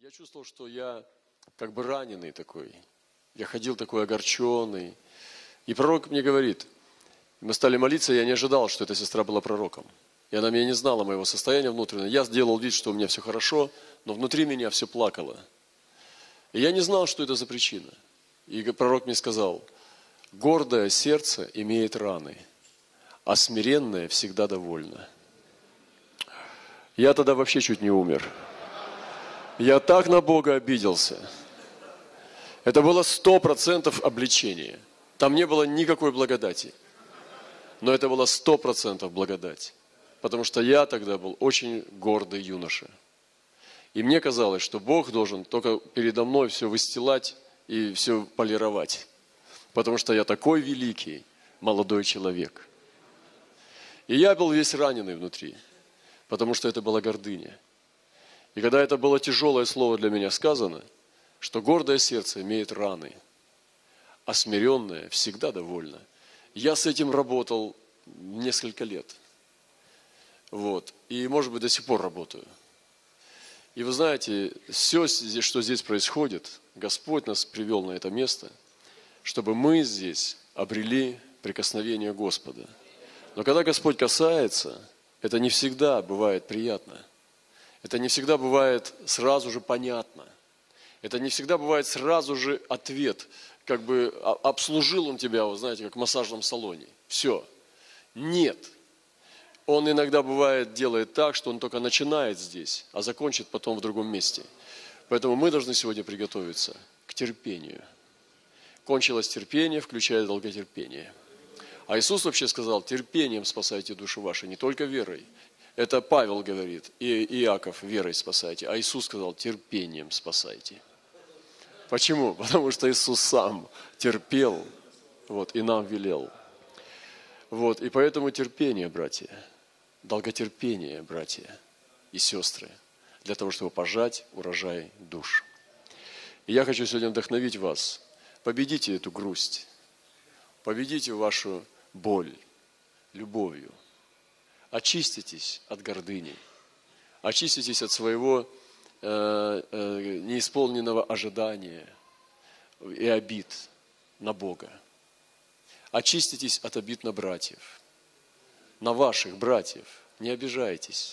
Я чувствовал, что я как бы раненый такой. Я ходил такой огорченный. И пророк мне говорит, мы стали молиться, я не ожидал, что эта сестра была пророком. И она меня не знала, моего состояния внутреннего. Я сделал вид, что у меня все хорошо, но внутри меня все плакало. И я не знал, что это за причина. И пророк мне сказал, гордое сердце имеет раны, а смиренное всегда довольно. Я тогда вообще чуть не умер. Я так на Бога обиделся. Это было 100% обличение. Там не было никакой благодати. Но это было 100% благодать. Потому что я тогда был очень гордый юноша. И мне казалось, что Бог должен только передо мной все выстилать и все полировать. Потому что я такой великий молодой человек. И я был весь раненый внутри. Потому что это была гордыня. И когда это было тяжелое слово для меня сказано, что гордое сердце имеет раны, а смиренное всегда довольно. Я с этим работал несколько лет. Вот. И, может быть, до сих пор работаю. И вы знаете, все, что здесь происходит, Господь нас привел на это место, чтобы мы здесь обрели прикосновение Господа. Но когда Господь касается, это не всегда бывает приятно. Это не всегда бывает сразу же понятно. Это не всегда бывает сразу же ответ. Как бы обслужил он тебя, вы знаете, как в массажном салоне. Все. Нет. Он иногда бывает делает так, что он только начинает здесь, а закончит потом в другом месте. Поэтому мы должны сегодня приготовиться к терпению. Кончилось терпение, включая долготерпение. А Иисус вообще сказал, терпением спасайте души ваши, не только верой. Это Павел говорит, и Иаков верой спасайте. А Иисус сказал, терпением спасайте. Почему? Потому что Иисус сам терпел, вот, и нам велел. Вот, и поэтому терпение, братья, долготерпение, братья и сестры, для того, чтобы пожать урожай душ. И я хочу сегодня вдохновить вас. Победите эту грусть, победите вашу боль любовью. Очиститесь от гордыни, очиститесь от своего неисполненного ожидания и обид на Бога. Очиститесь от обид на братьев, на ваших братьев. Не обижайтесь.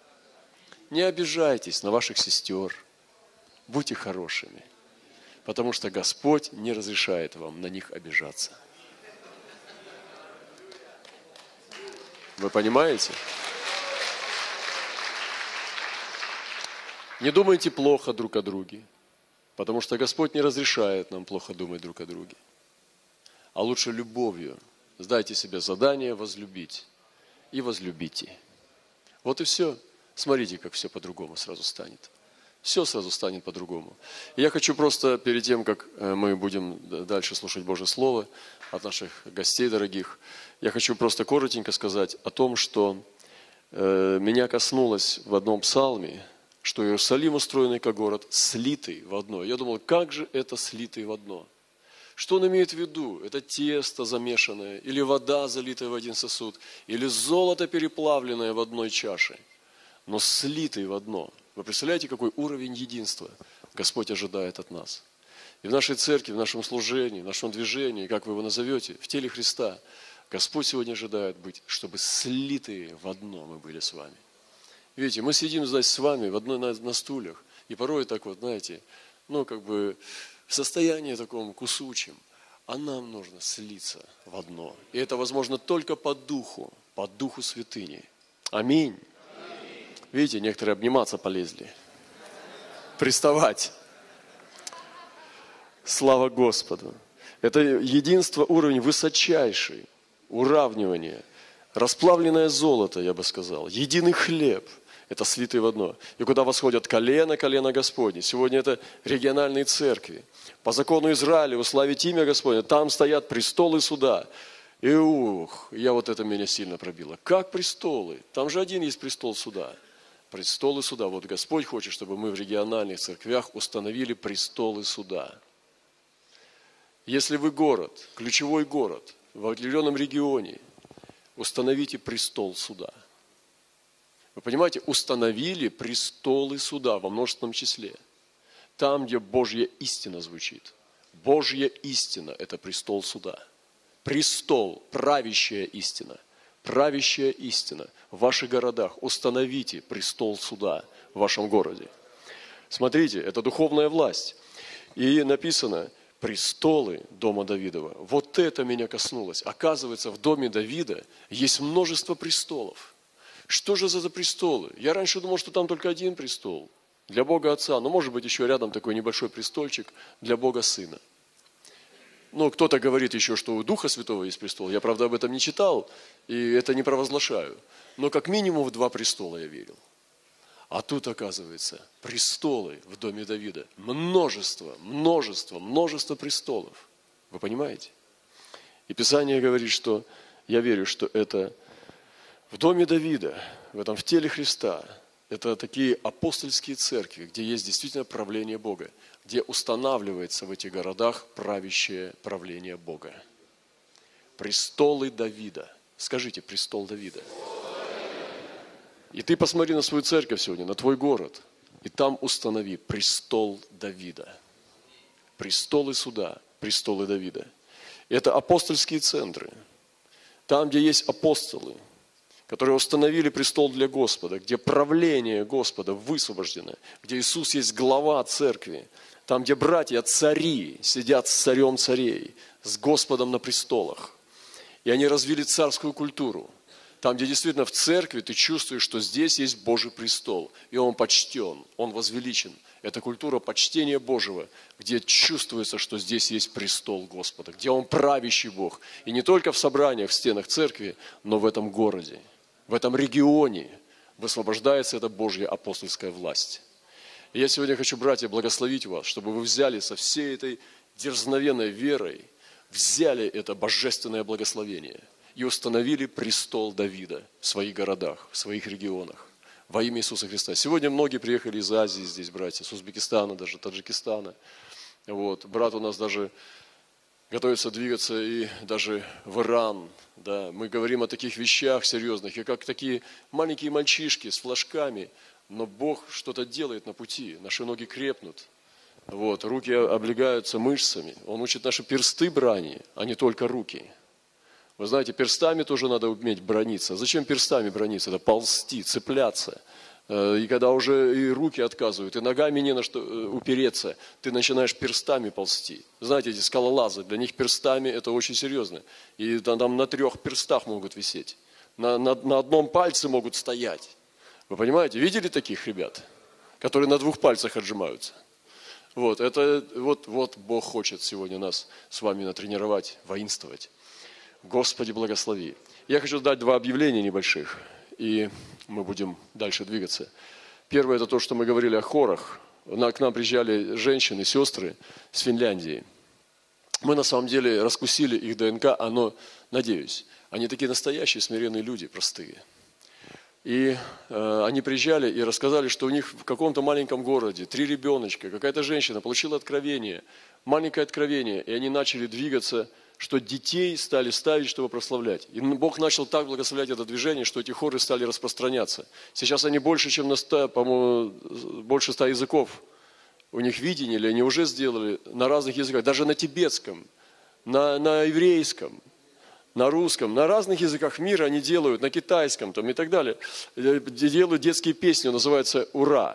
Не обижайтесь на ваших сестер. Будьте хорошими, потому что Господь не разрешает вам на них обижаться. Вы понимаете? Не думайте плохо друг о друге, потому что Господь не разрешает нам плохо думать друг о друге. А лучше любовью сдайте себе задание возлюбить и возлюбите. Вот и все. Смотрите, как все по-другому сразу станет. Все сразу станет по-другому. И я хочу просто перед тем, как мы будем дальше слушать Божье Слово от наших гостей дорогих, я хочу просто коротенько сказать о том, что меня коснулось в одном псалме, что Иерусалим, устроенный как город, слитый в одно. Я думал, как же это слитый в одно? Что он имеет в виду? Это тесто замешанное, или вода, залитая в один сосуд, или золото, переплавленное в одной чаше, но слитый в одно. Вы представляете, какой уровень единства Господь ожидает от нас? И в нашей церкви, в нашем служении, в нашем движении, как вы его назовете, в теле Христа, Господь сегодня ожидает быть, чтобы слитые в одно мы были с вами. Видите, мы сидим здесь с вами на стульях, и порой так вот, знаете, в состоянии таком кусучем, а нам нужно слиться в одно. И это возможно только по духу святыни. Аминь. Видите, некоторые обниматься полезли, приставать. Слава Господу. Это единство, уровень высочайший, уравнивание, расплавленное золото, я бы сказал, единый хлеб. Это слитые в одно. И куда восходят колено Господне. Сегодня это региональные церкви. По закону Израиля уславить имя Господне. Там стоят престолы суда. И это меня сильно пробило. Как престолы? Там же один есть престол суда. Престолы суда. Вот Господь хочет, чтобы мы в региональных церквях установили престолы суда. Если вы город, ключевой город, в определенном регионе, установите престол суда. Вы понимаете, установили престолы суда во множественном числе. Там, где Божья истина звучит. Божья истина – это престол суда. Престол, правящая истина. Правящая истина в ваших городах. Установите престол суда в вашем городе. Смотрите, это духовная власть. И написано, престолы дома Давидова. Вот это меня коснулось. Оказывается, в доме Давида есть множество престолов. Что же за престолы? Я раньше думал, что там только один престол. Для Бога Отца. Но может быть еще рядом такой небольшой престольчик для Бога Сына. Ну, кто-то говорит еще, что у Духа Святого есть престол. Я, правда, об этом не читал, и это не провозглашаю. Но как минимум в 2 престола я верил. А тут, оказывается, престолы в доме Давида. Множество престолов. Вы понимаете? И Писание говорит, что я верю, что это в доме Давида, в теле Христа, это такие апостольские церкви, где есть действительно правление Бога, где устанавливается в этих городах правящее правление Бога. Престолы Давида. Скажите, престол Давида. И ты посмотри на свою церковь сегодня, на твой город, и там установи престол Давида. Престолы суда, престолы Давида. Это апостольские центры. Там, где есть апостолы, которые установили престол для Господа, где правление Господа высвобождено, где Иисус есть глава церкви, там, где братья-цари сидят с царем царей, с Господом на престолах. И они развили царскую культуру. Там, где действительно в церкви ты чувствуешь, что здесь есть Божий престол, и он почтен, он возвеличен. Это культура почтения Божьего, где чувствуется, что здесь есть престол Господа, где он правящий Бог. И не только в собраниях, в стенах церкви, но в этом городе, в этом регионе высвобождается эта Божья апостольская власть. И я сегодня хочу, братья, благословить вас, чтобы вы взяли со всей этой дерзновенной верой, взяли это божественное благословение и установили престол Давида в своих городах, в своих регионах во имя Иисуса Христа. Сегодня многие приехали из Азии здесь, братья, с Узбекистана, даже Таджикистана. Вот. Брат у нас даже готовится двигаться и даже в Иран. Да. Мы говорим о таких вещах серьезных, и как такие маленькие мальчишки с флажками, но Бог что-то делает на пути, наши ноги крепнут. Вот, руки облегаются мышцами. Он учит наши персты брани, а не только руки. Вы знаете, перстами тоже надо уметь браниться. Зачем перстами браниться? Это ползти, цепляться. И когда уже и руки отказывают, и ногами не на что упереться, ты начинаешь перстами ползти. Знаете, эти скалолазы, для них перстами это очень серьезно. И там на 3 перстах могут висеть. На одном пальце могут стоять. Вы понимаете, видели таких ребят, которые на 2 пальцах отжимаются? Вот Бог хочет сегодня нас с вами натренировать, воинствовать. Господи, благослови. Я хочу дать 2 объявления небольших, и мы будем дальше двигаться. Первое, это то, что мы говорили о хорах. К нам приезжали женщины, сестры с Финляндии. Мы на самом деле раскусили их ДНК, надеюсь, они такие настоящие смиренные люди, простые. И они приезжали и рассказали, что у них в каком-то маленьком городе 3 ребеночка, какая-то женщина получила откровение, маленькое откровение, и они начали двигаться, что детей стали ставить, чтобы прославлять. И Бог начал так благословлять это движение, что эти хоры стали распространяться. Сейчас они больше, чем больше 100 языков. У них видение, или они уже сделали на разных языках, даже на тибетском, на еврейском, на русском, на разных языках мира они делают, на китайском там, и так далее. Делают детские песни, он называется «Ура».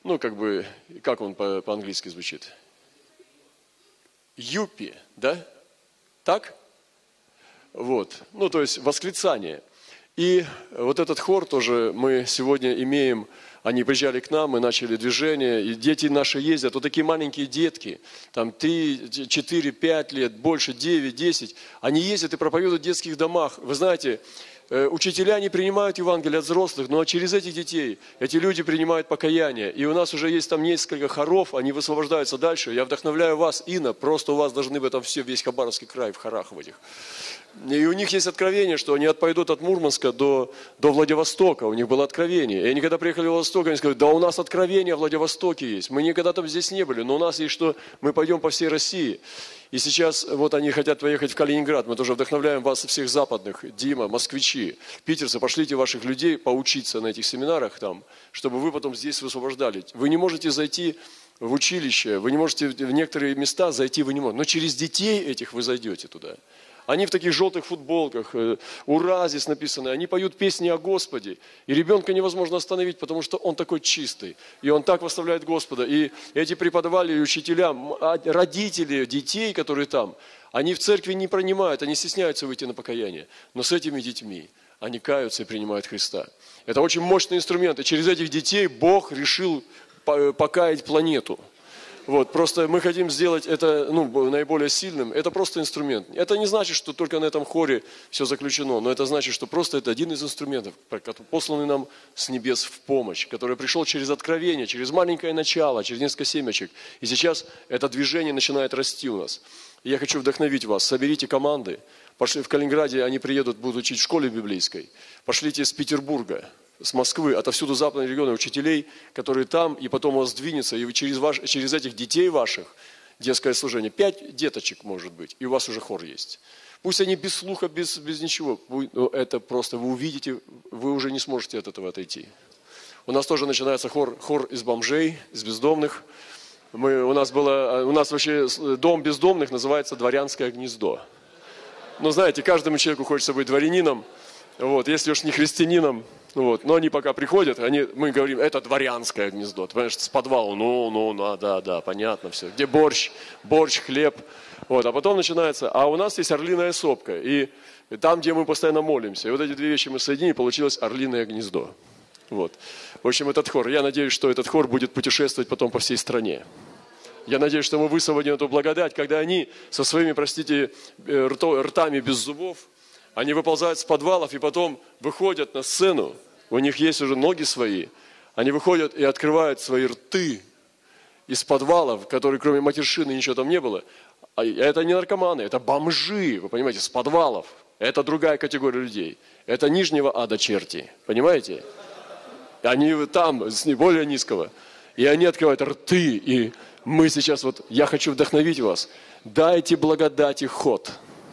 Как он по-английски звучит? Юпи, да? Так? Вот. То есть восклицание. И вот этот хор тоже мы сегодня имеем, они приезжали к нам, мы начали движение, и дети наши ездят, вот такие маленькие детки, там 3, 4, 5 лет, больше, 9, 10, они ездят и проповедуют в детских домах. Вы знаете, учителя не принимают Евангелие от взрослых, но через этих детей эти люди принимают покаяние. И у нас уже есть там несколько хоров, они высвобождаются дальше. Я вдохновляю вас, Инна, просто у вас должны в этом все, весь Хабаровский край в хорах в этих. И у них есть откровение, что они пойдут от Мурманска до Владивостока. У них было откровение. И они когда приехали в Владивосток, они сказали, да у нас откровение в Владивостоке есть. Мы никогда там здесь не были, но у нас есть что, мы пойдем по всей России. И сейчас вот они хотят поехать в Калининград. Мы тоже вдохновляем вас всех западных. Дима, москвичи, питерцы, пошлите ваших людей поучиться на этих семинарах там, чтобы вы потом здесь высвобождали. Вы не можете зайти в училище, вы не можете в некоторые места зайти, вы не можете. Но через детей этих вы зайдете туда. Они в таких желтых футболках, «Ура» здесь написано, они поют песни о Господе. И ребенка невозможно остановить, потому что он такой чистый. И он так восславляет Господа. И эти преподаватели, учителя, родители детей, которые там, они в церкви не принимают, они стесняются выйти на покаяние. Но с этими детьми они каются и принимают Христа. Это очень мощный инструмент. И через этих детей Бог решил покаять планету. Вот, просто мы хотим сделать это наиболее сильным. Это просто инструмент. Это не значит, что только на этом хоре все заключено, но это значит, что просто это один из инструментов, посланный нам с небес в помощь, который пришел через откровение, через маленькое начало, через несколько семечек. И сейчас это движение начинает расти у нас. И я хочу вдохновить вас. Соберите команды. Пошли в Калининграде, они приедут, будут учить в школе библейской. Пошлите из Петербурга, с Москвы, отовсюду западные регионы учителей, которые там, и потом у вас двинется, и через этих детей ваших детское служение. 5 деточек, может быть, и у вас уже хор есть. Пусть они без слуха, без ничего, но это просто, вы увидите, вы уже не сможете от этого отойти. У нас тоже начинается хор из бомжей, из бездомных. У нас вообще дом бездомных называется «Дворянское гнездо». Но знаете, каждому человеку хочется быть дворянином, вот, если уж не христианином. Вот. Но они пока приходят, мы говорим, это дворянское гнездо. Ты понимаешь, с подвала, да, понятно все. Где борщ, хлеб. Вот. А потом начинается, а у нас есть орлиная сопка. И там, где мы постоянно молимся. И вот эти две вещи мы соединили, получилось орлиное гнездо. Вот. В общем, этот хор. Я надеюсь, что этот хор будет путешествовать потом по всей стране. Я надеюсь, что мы высвободим эту благодать, когда они со своими, простите, ртами без зубов, они выползают с подвалов и потом выходят на сцену. У них есть уже ноги свои. Они выходят и открывают свои рты из подвалов, которые кроме матершины ничего там не было. А это не наркоманы, это бомжи, вы понимаете, с подвалов. Это другая категория людей. Это нижнего ада черти, понимаете? Они там, с более низкого. И они открывают рты. И мы сейчас, я хочу вдохновить вас. Дайте благодати ход.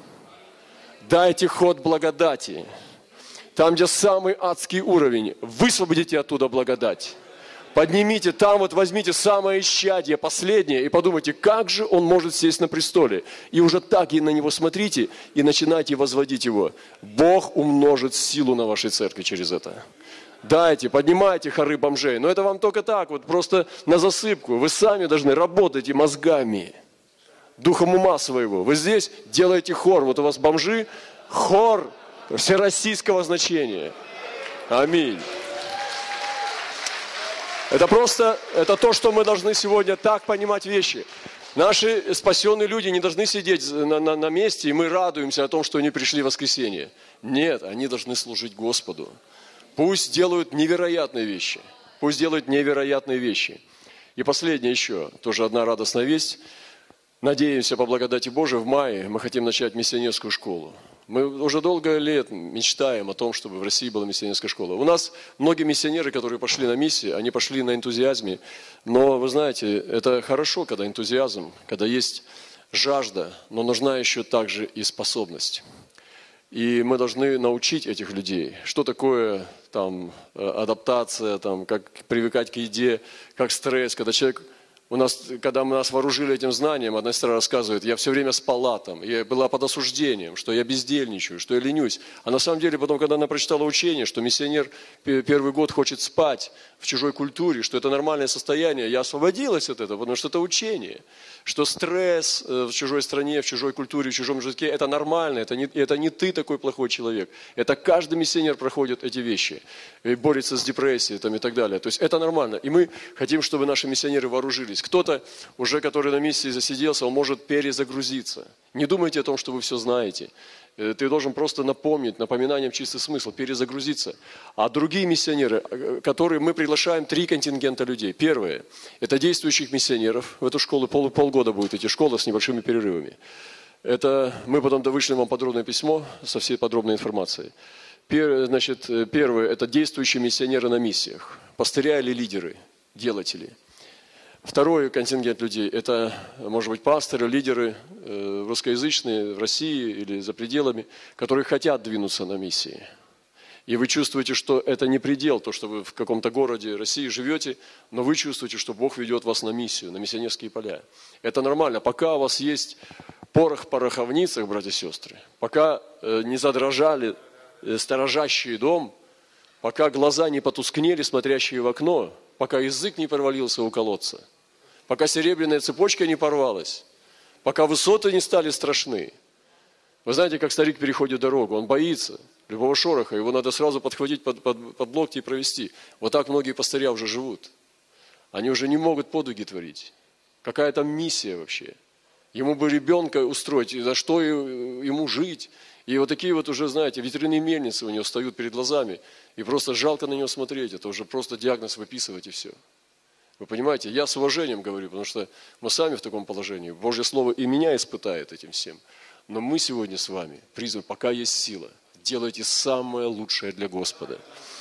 Дайте ход благодати. Там, где самый адский уровень, высвободите оттуда благодать. Поднимите, там возьмите самое исчадие, последнее, и подумайте, как же он может сесть на престоле. И уже так и на него смотрите, и начинайте возводить его. Бог умножит силу на вашей церкви через это. Дайте, поднимайте хоры бомжей. Но это вам только так, просто на засыпку. Вы сами должны работать мозгами. Духом ума своего. Вы здесь делаете хор. Вот у вас бомжи, хор всероссийского значения. Аминь. Это то, что мы должны сегодня так понимать вещи. Наши спасенные люди не должны сидеть на месте, и мы радуемся о том, что они пришли в воскресенье. Нет, они должны служить Господу. Пусть делают невероятные вещи. Пусть делают невероятные вещи. И последнее еще, тоже одна радостная весть. Надеемся, по благодати Божией, в мае мы хотим начать миссионерскую школу. Мы уже долго лет мечтаем о том, чтобы в России была миссионерская школа. У нас многие миссионеры, которые пошли на миссии, они пошли на энтузиазме. Но, вы знаете, это хорошо, когда энтузиазм, когда есть жажда, но нужна еще также и способность. И мы должны научить этих людей, что такое адаптация, как привыкать к еде, как стресс, когда нас вооружили этим знанием, одна сестра рассказывает, я все время спала я была под осуждением, что я бездельничаю, что я ленюсь. А на самом деле потом, когда она прочитала учение, что миссионер первый год хочет спать в чужой культуре, что это нормальное состояние, я освободилась от этого, потому что это учение. Что стресс в чужой стране, в чужой культуре, в чужом языке, это нормально, это не ты такой плохой человек. Это каждый миссионер проходит эти вещи, и борется с депрессией и так далее. То есть это нормально. И мы хотим, чтобы наши миссионеры вооружились. Кто-то, уже который на миссии засиделся, он может перезагрузиться. Не думайте о том, что вы все знаете. Ты должен просто напоминанием чистый смысл, перезагрузиться. А другие миссионеры, которые мы приглашаем 3 контингента людей. Первое, это действующих миссионеров. В эту школу полгода будет идти школа с небольшими перерывами. Мы потом вышлем вам подробное письмо со всей подробной информацией. Первое, это действующие миссионеры на миссиях. Пастыря или лидеры, делатели. Второй контингент людей – это, может быть, пасторы, лидеры русскоязычные в России или за пределами, которые хотят двинуться на миссии. И вы чувствуете, что это не предел, то, что вы в каком-то городе России живете, но вы чувствуете, что Бог ведет вас на миссию, на миссионерские поля. Это нормально. Пока у вас есть порох в пороховницах, братья и сестры, пока не задрожали сторожащий дом, пока глаза не потускнели, смотрящие в окно, пока язык не провалился у колодца, пока серебряная цепочка не порвалась, пока высоты не стали страшны. Вы знаете, как старик переходит дорогу, он боится любого шороха, его надо сразу подхватить под локти и провести. Вот так многие пастыря уже живут. Они уже не могут подвиги творить. Какая там миссия вообще? Ему бы ребенка устроить, и за что ему жить? И вот такие вот уже, знаете, ветряные мельницы у него встают перед глазами, и просто жалко на него смотреть, это уже просто диагноз выписывать и все. Вы понимаете, я с уважением говорю, потому что мы сами в таком положении. Божье Слово и меня испытает этим всем. Но мы сегодня с вами призваны, пока есть сила, делайте самое лучшее для Господа.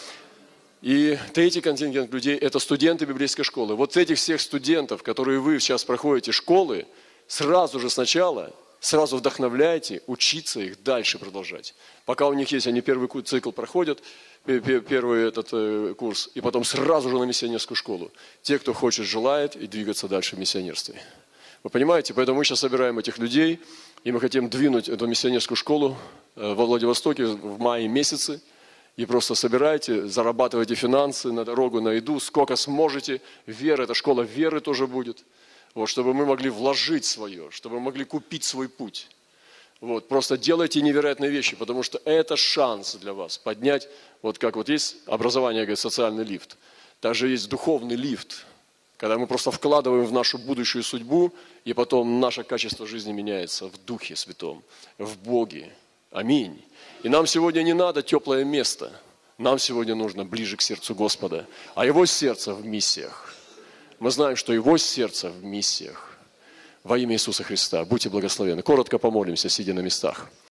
И третий контингент людей – это студенты библейской школы. Вот этих всех студентов, которые вы сейчас проходите школы, сразу же сначала, сразу вдохновляйте учиться их дальше продолжать. Пока у них есть, они первый цикл проходят, первый этот курс, и потом сразу же на миссионерскую школу. Те, кто хочет, желает, и двигаться дальше в миссионерстве. Вы понимаете? Поэтому мы сейчас собираем этих людей, и мы хотим двинуть эту миссионерскую школу во Владивостоке в мае месяце. И просто собирайте, зарабатывайте финансы на дорогу, на еду, сколько сможете. Вера, эта школа веры тоже будет. Вот, чтобы мы могли вложить свое, чтобы мы могли купить свой путь. Вот, просто делайте невероятные вещи, потому что это шанс для вас поднять, вот как вот есть образование, говорит, социальный лифт, также есть духовный лифт, когда мы просто вкладываем в нашу будущую судьбу, и потом наше качество жизни меняется в Духе Святом, в Боге. Аминь. И нам сегодня не надо теплое место, нам сегодня нужно ближе к сердцу Господа, а Его сердце в миссиях. Мы знаем, что Его сердце в миссиях. Во имя Иисуса Христа. Будьте благословенны. Коротко помолимся, сидя на местах.